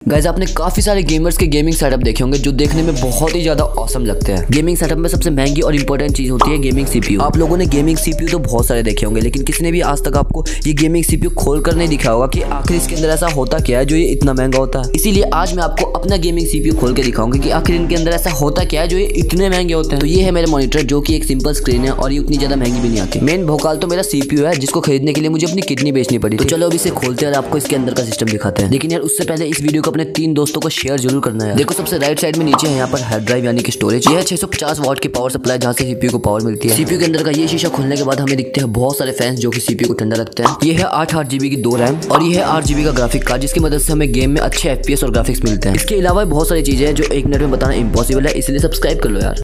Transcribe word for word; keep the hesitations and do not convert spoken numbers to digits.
Guys आपने काफी सारे गेमर्स के गेमिंग सेटअप देखे होंगे जो देखने में बहुत ही ज्यादा औसम लगते हैं। गेमिंग सेटअप में सबसे महंगी और इंपॉर्टेंट चीज होती है गेमिंग सीपीयू। आप लोगों ने गेमिंग सीपीयू तो बहुत सारे देखे होंगे, लेकिन किसी ने भी आज तक आपको ये गेमिंग सीपीयू खोल कर नहीं दिखाया होगा कि आखिर इसके अंदर ऐसा होता क्या है जो ये इतना महंगा होता है। इसीलिए आज मैं आपको अपना गेमिंग सीपीयू खोल के दिखाऊंगा कि आखिर इनके अंदर ऐसा होता क्या है जो ये इतने महंगे होते हैं। तो ये है मेरा मॉनिटर जो कि एक सिंपल स्क्रीन है और ये उतनी ज्यादा महंगी भी नहीं आती। मेन भोकाल तो मेरा सीपीयू है जिसको खरीदने के लिए मुझे अपनी किडनी बेचनी पड़ी। तो चलो अभी इसे खोलते हैं और आपको इसके अंदर का सिस्टम दिखाते हैं। लेकिन यार उससे पहले इस वीडियो को अपने तीन दोस्तों को शेयर जरूर करना है। देखो सबसे राइट साइड में नीचे है यहाँ पर हार्ड ड्राइव यानी कि स्टोरेज। ये है छह सौ पचास वाट की पावर सप्लाई जहाँ से सीपीयू को पावर मिलती है। सीपीयू के अंदर का ये शीशा खुलने के बाद हमें दिखते हैं बहुत सारे फैंस जो कि सीपीयू को ठंडा रखते हैं। ये है आठ आठ जीबी की दो रैम और ये है आठ जीबी का ग्राफिक कार्ड जिसकी मदद से हमें गेम में अच्छे एफपीएस और ग्राफिक्स मिलते हैं। इसके अलावा बहुत सारी चीजें हैं जो एक मिनट में बताना इम्पॉसिबल है, इसलिए सब्सक्राइब कर लो यार।